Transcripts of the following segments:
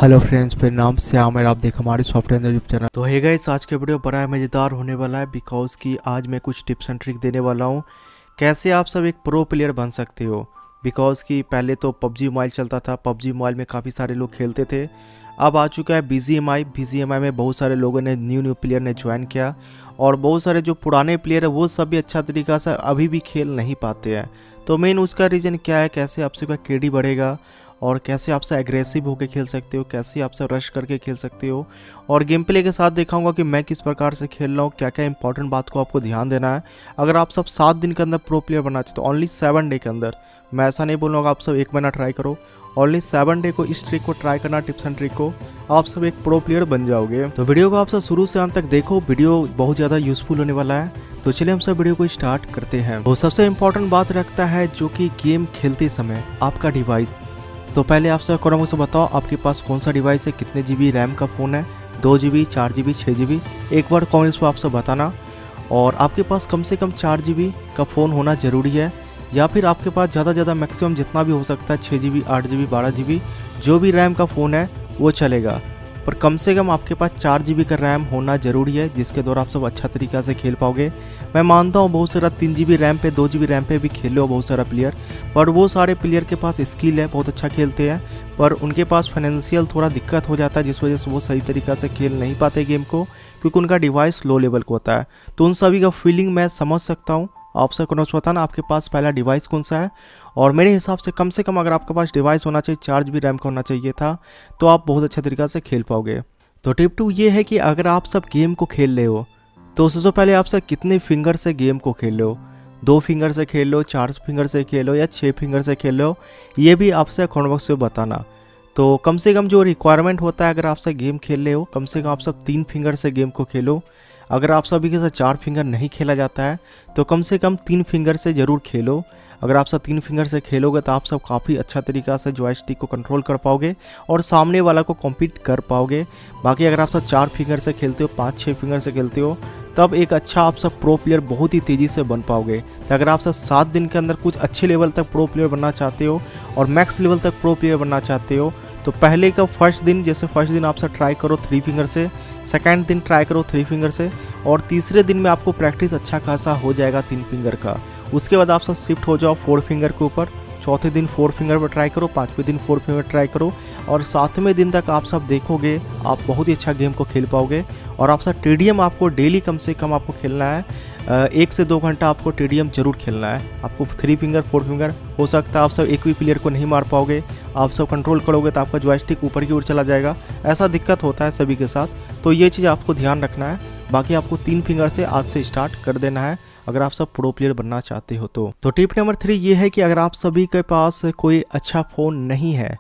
Hello friends, मेरा नाम श्याम है। आप देख हमारे सॉफ्टवेयर यूट्यूब चैनल। तो है गाइस, आज के वीडियो बड़ा मज़ेदार होने वाला है बिकॉज कि आज मैं कुछ टिप्स एंड ट्रिक देने वाला हूँ कैसे आप सब एक प्रो प्लेयर बन सकते हो। बिकॉज कि पहले तो पबजी मोबाइल चलता था, पबजी मोबाइल में काफ़ी सारे लोग खेलते थे। अब आ चुका है बीजीएमआई में बहुत सारे लोगों ने न्यू प्लेयर ने ज्वाइन किया और बहुत सारे जो पुराने प्लेयर है वो सब भी अच्छा तरीक़ा से अभी भी खेल नहीं पाते हैं। तो मेन उसका रीज़न क्या है, कैसे आपसे का केडी बढ़ेगा और कैसे आपसे एग्रेसिव होकर खेल सकते हो, कैसे आपसे रश करके खेल सकते हो, और गेम प्ले के साथ दिखाऊंगा कि मैं किस प्रकार से खेल रहा हूँ, क्या क्या इंपॉर्टेंट बात को आपको ध्यान देना है। अगर आप सब 7 दिन के अंदर प्रो प्लेयर बनना चाहते हो, ओनली 7 डे के अंदर, मैं ऐसा नहीं बोलूँगा आप सब 1 महीना ट्राई करो, ओनली 7 डे को इस ट्रिक को ट्राई करना, टिप्स एंड ट्रिक को, आप सब एक प्रो प्लेयर बन जाओगे। तो वीडियो को आप सब शुरू से अंत तक देखो, वीडियो बहुत ज़्यादा यूजफुल होने वाला है। तो चलिए हम सब वीडियो को स्टार्ट करते हैं। तो सबसे इम्पोर्टेंट बात रखता है जो कि गेम खेलते समय आपका डिवाइस। तो पहले आप सब करो मुझसे बताओ आपके पास कौन सा डिवाइस है, कितने GB रैम का फ़ोन है, 2 GB, 4 GB, 6 GB, एक बार कमेंट्स पर आप सब बताना। और आपके पास कम से कम 4 GB का फ़ोन होना ज़रूरी है, या फिर आपके पास ज़्यादा मैक्सिमम जितना भी हो सकता है 6 GB, 8 GB, 12 GB जो भी रैम का फ़ोन है वो चलेगा, पर कम से कम आपके पास 4 GB का रैम होना ज़रूरी है, जिसके द्वारा आप सब अच्छा तरीक़ा से खेल पाओगे। मैं मानता हूँ बहुत सारा 3 GB रैम पे, 2 GB रैम पे भी खेल लो बहुत सारा प्लेयर, पर वो सारे प्लेयर के पास स्किल है, बहुत अच्छा खेलते हैं, पर उनके पास फाइनेंशियल थोड़ा दिक्कत हो जाता है, जिस वजह से वो सही तरीक़ा से खेल नहीं पाते गेम को, क्योंकि उनका डिवाइस लो लेवल का होता है। तो उन सभी का फीलिंग मैं समझ सकता हूँ। आपसे कौन बताना आपके पास पहला डिवाइस कौन सा है, और मेरे हिसाब से कम अगर आपके पास डिवाइस होना चाहिए 4 GB रैम का होना चाहिए था, तो आप बहुत अच्छा तरीक़ा से खेल पाओगे। तो टिप 2 ये है कि अगर आप सब गेम को खेल रहे हो तो सबसे पहले आप सब कितने फिंगर से गेम को खेल रहे हो, 2 फिंगर से खेल लो, 4 फिंगर से खेलो या 6 फिंगर से खेल लो, ये भी आपसे कमेंट बॉक्स में बताना। तो कम से कम जो रिक्वायरमेंट होता है, अगर आप सब गेम खेल रहे हो कम से कम आप सब 3 फिंगर से गेम को खेलो। अगर आप सभी के साथ 4 फिंगर नहीं खेला जाता है तो कम से कम 3 फिंगर से ज़रूर खेलो। अगर आप सब 3 फिंगर से खेलोगे तो आप सब काफ़ी अच्छा तरीक़ा से जॉयस्टिक को कंट्रोल कर पाओगे और सामने वाला को कॉम्पीट कर पाओगे। बाकी अगर आप सब 4 फिंगर से खेलते हो, 5-6 फिंगर से खेलते हो, तब एक अच्छा आप सब प्रो प्लेयर बहुत ही तेज़ी से बन पाओगे। तो अगर आप सब 7 दिन के अंदर कुछ अच्छे लेवल तक प्रो प्लेयर बनना चाहते हो और मैक्स लेवल तक प्रो प्लेयर बनना चाहते हो, तो पहले का फर्स्ट दिन आप सब ट्राई करो 3 फिंगर से, सेकंड दिन ट्राई करो 3 फिंगर से, और तीसरे दिन में आपको प्रैक्टिस अच्छा खासा हो जाएगा 3 फिंगर का। उसके बाद आप सब शिफ्ट हो जाओ 4 फिंगर के ऊपर, चौथे दिन 4 फिंगर पर ट्राई करो, 5वें दिन 4 फिंगर ट्राई करो, और 7वें दिन तक आप सब देखोगे आप बहुत ही अच्छा गेम को खेल पाओगे। और आप सब टीडीएम आपको डेली कम से कम आपको खेलना है, 1 से 2 घंटा आपको टीडीएम जरूर खेलना है। आपको 3 फिंगर 4 फिंगर हो सकता है आप सब एक भी प्लेयर को नहीं मार पाओगे, आप सब कंट्रोल करोगे तो आपका जॉयस्टिक ऊपर की ओर चला जाएगा, ऐसा दिक्कत होता है सभी के साथ। तो ये चीज़ आपको ध्यान रखना है। बाकी आपको 3 फिंगर से आज से स्टार्ट कर देना है अगर आप सब प्रो प्लेयर बनना चाहते हो। तो टिप नंबर 3 ये है कि अगर आप सभी के पास कोई अच्छा फ़ोन नहीं है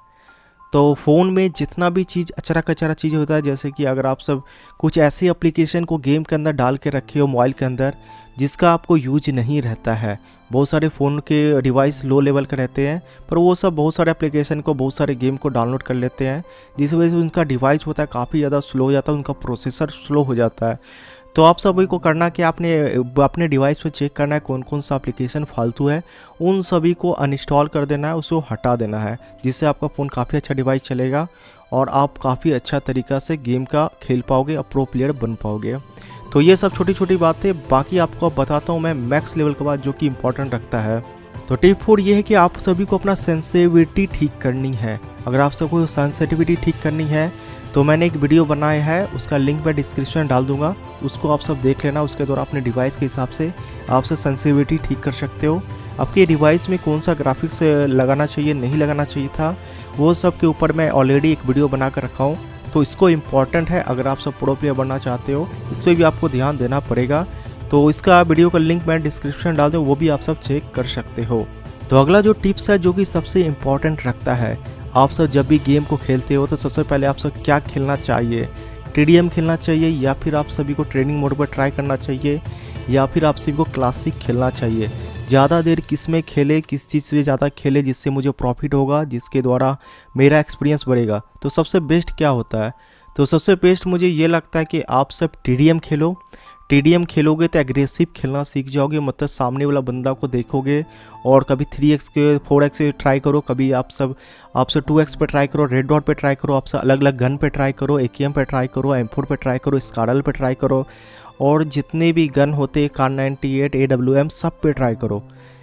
तो फ़ोन में जितना भी चीज़ अचरा कचरा चीज़ होता है, जैसे कि अगर आप सब कुछ ऐसी एप्लीकेशन को गेम के अंदर डाल के रखे हो मोबाइल के अंदर जिसका आपको यूज नहीं रहता है, बहुत सारे फ़ोन के डिवाइस लो लेवल के रहते हैं, पर वो सब बहुत सारे एप्लीकेशन को, बहुत सारे गेम को डाउनलोड कर लेते हैं, जिस वजह से उनका डिवाइस होता है काफ़ी ज़्यादा स्लो हो जाता है, उनका प्रोसेसर स्लो हो जाता है। तो आप सभी को करना कि आपने अपने डिवाइस पे चेक करना है कौन कौन सा एप्लीकेशन फालतू है, उन सभी को अनइंस्टॉल कर देना है, उसको हटा देना है, जिससे आपका फ़ोन काफ़ी अच्छा डिवाइस चलेगा और आप काफ़ी अच्छा तरीक़ा से गेम का खेल पाओगे और प्रो प्लेयर बन पाओगे। तो ये सब छोटी छोटी बातें, बाकी आपको बताता हूँ मैं मैक्स लेवल के बाद जो कि इम्पोर्टेंट रखता है। तो टिप 4 ये है कि आप सभी को अपना सेंसिटिविटी ठीक करनी है। अगर आप सबको सेंसिटिविटी ठीक करनी है तो मैंने एक वीडियो बनाया है, उसका लिंक मैं डिस्क्रिप्शन डाल दूंगा, उसको आप सब देख लेना। उसके द्वारा अपने डिवाइस के हिसाब से आप सब सेंसिटिविटी ठीक कर सकते हो। आपके डिवाइस में कौन सा ग्राफिक्स लगाना चाहिए, नहीं लगाना चाहिए था, वो सब के ऊपर मैं ऑलरेडी एक वीडियो बना कर रखा हूँ। तो इसको इम्पॉर्टेंट है, अगर आप सब प्रो प्लेयर बनना चाहते हो इस पर भी आपको ध्यान देना पड़ेगा। तो इसका वीडियो का लिंक मैं डिस्क्रिप्शन डाल दूँ, वो भी आप सब चेक कर सकते हो। तो अगला जो टिप्स है जो कि सबसे इम्पॉर्टेंट रखता है, आप सब जब भी गेम को खेलते हो तो सबसे पहले आप सब क्या खेलना चाहिए, टीडीएम खेलना चाहिए, या फिर आप सभी को ट्रेनिंग मोड पर ट्राई करना चाहिए, या फिर आप सभी को क्लासिक खेलना चाहिए। ज़्यादा देर किस में खेले, किस चीज़ से ज़्यादा खेले जिससे मुझे प्रॉफिट होगा, जिसके द्वारा मेरा एक्सपीरियंस बढ़ेगा। तो सबसे बेस्ट क्या होता है, तो सबसे बेस्ट मुझे ये लगता है कि आप सब टीडीएम खेलो। TDM खेलोगे तो एग्रेसिव खेलना सीख जाओगे, मतलब सामने वाला बंदा को देखोगे और कभी 3x के 4x से ट्राई करो, कभी आपसे 2x पे ट्राई करो, रेड डॉट पे ट्राई करो, आपसे अलग अलग गन पे ट्राई करो, AKM पे ट्राई करो, M4 पे ट्राई करो, स्कारल पे ट्राई करो, और जितने भी गन होते हैं कार 98 AWM सब पे ट्राई करो।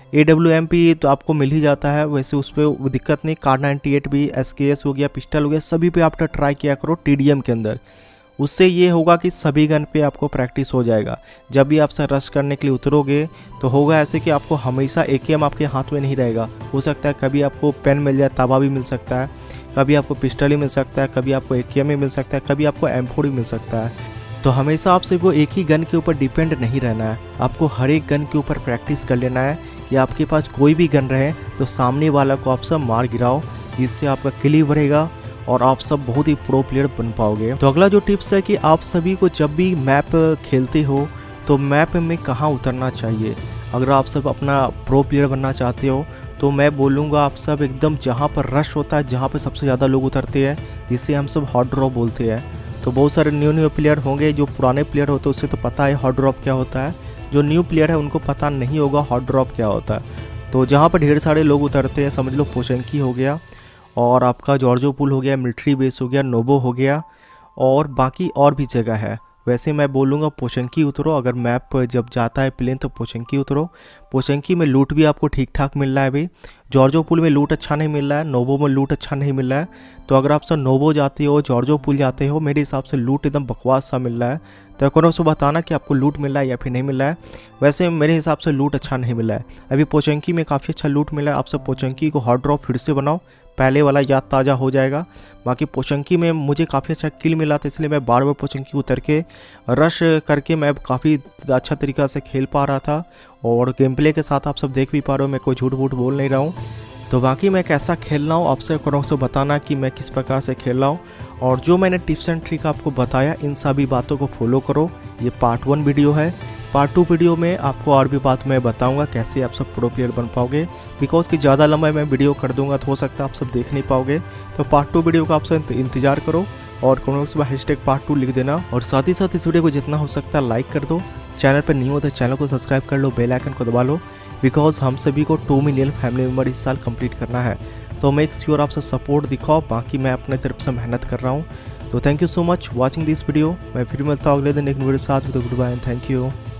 AWM भी तो आपको मिल ही जाता है, वैसे उस पर दिक्कत नहीं। कार 98 भी, SKS हो गया, पिस्टल हो गया, सभी पे आप ट्राई किया करो TDM के अंदर। उससे ये होगा कि सभी गन पे आपको प्रैक्टिस हो जाएगा। जब भी आपसे रश करने के लिए उतरोगे तो होगा ऐसे कि आपको हमेशा AKM आपके हाथ में नहीं रहेगा। हो सकता है कभी आपको पेन मिल जाए, तवा भी मिल सकता है, कभी आपको पिस्टल ही मिल सकता है, कभी आपको AKM ही मिल सकता है, कभी आपको M4 ही मिल सकता है। तो हमेशा आप सिर्फ वो एक ही गन के ऊपर डिपेंड नहीं रहना है, आपको हर एक गन के ऊपर प्रैक्टिस कर लेना है कि आपके पास कोई भी गन रहे तो सामने वाला को आप सब मार गिराओ, जिससे आपका किल बढ़ेगा और आप सब बहुत ही प्रो प्लेयर बन पाओगे। तो अगला जो टिप्स है कि आप सभी को जब भी मैप खेलते हो तो मैप में कहाँ उतरना चाहिए। अगर आप सब अपना प्रो प्लेयर बनना चाहते हो तो मैं बोलूँगा आप सब एकदम जहाँ पर रश होता है, जहाँ पर सबसे ज़्यादा लोग उतरते हैं, जिसे हम सब हॉट ड्रॉप बोलते हैं। तो बहुत सारे न्यू प्लेयर होंगे, जो पुराने प्लेयर होते हैं उससे तो पता है हॉट ड्रॉप क्या होता है, जो न्यू प्लेयर है उनको पता नहीं होगा हॉट ड्रॉप क्या होता है। तो जहाँ पर ढेर सारे लोग उतरते हैं, समझ लो पोशंकी हो गया और आपका जॉर्जो पुल हो गया, मिलिट्री बेस हो गया, नोबो हो गया, और बाकी और भी जगह है। वैसे मैं बोलूँगा पोशंकी उतरो, अगर मैप जब जाता है प्लेन तो पोशंकी उतरो। पोशंकी में लूट भी आपको ठीक ठाक मिल रहा है अभी, जॉर्जो पुल में लूट अच्छा नहीं मिल रहा है, नोबो में लूट अच्छा नहीं मिल रहा है। तो अगर आप सब नोबो जाते हो, जॉर्जो पुल जाते हो, मेरे हिसाब से लूट एकदम बकवास सा मिल रहा है। तो कौन से बताना कि आपको लूट मिल रहा है या फिर नहीं मिल रहा है। वैसे मेरे हिसाब से लूट अच्छा नहीं मिला है अभी। पोशंकी में काफ़ी अच्छा लूट मिला है, आप सब पोशंकी को हॉट ड्रॉप फिर से बनाओ, पहले वाला याद ताज़ा हो जाएगा। बाकी पोशंकी में मुझे काफ़ी अच्छा किल मिला था, इसलिए मैं बार बार पोशंकी उतर के रश करके मैं काफ़ी अच्छा तरीक़ा से खेल पा रहा था, और गेम प्ले के साथ आप सब देख भी पा रहे हो, मैं कोई झूठ वूठ बोल नहीं रहा हूँ। तो बाकी मैं कैसा खेल रहा हूँ आपसे करो से बताना कि मैं किस प्रकार से खेल रहा हूँ, और जो मैंने टिप्स एंड ट्रिक आपको बताया इन सभी बातों को फॉलो करो। ये पार्ट 1 वीडियो है, पार्ट 2 वीडियो में आपको और भी बात मैं बताऊंगा कैसे आप सब प्रो प्लेयर बन पाओगे, बिकॉज कि ज़्यादा लंबा मैं वीडियो कर दूंगा तो हो सकता है आप सब देख नहीं पाओगे। तो पार्ट 2 वीडियो का आप सब इंतजार करो और कमेंट्स में #part2 लिख देना, और साथ ही साथ इस वीडियो को जितना हो सकता है लाइक कर दो। चैनल पर नहीं हो तो चैनल को सब्सक्राइब कर लो, बेल आइकन को दबा लो, बिकॉज हम सभी को 2 मिलियन फैमिली मेम्बर इस साल कंप्लीट करना है। तो मेक श्योर आप सब सपोर्ट दिखाओ, बाकी मैं अपने तरफ से मेहनत कर रहा हूँ। तो thank you so much watching this video. मैं फिर मिलता हूँ अगले दिन एक वीडियो के साथ। Goodbye and thank you.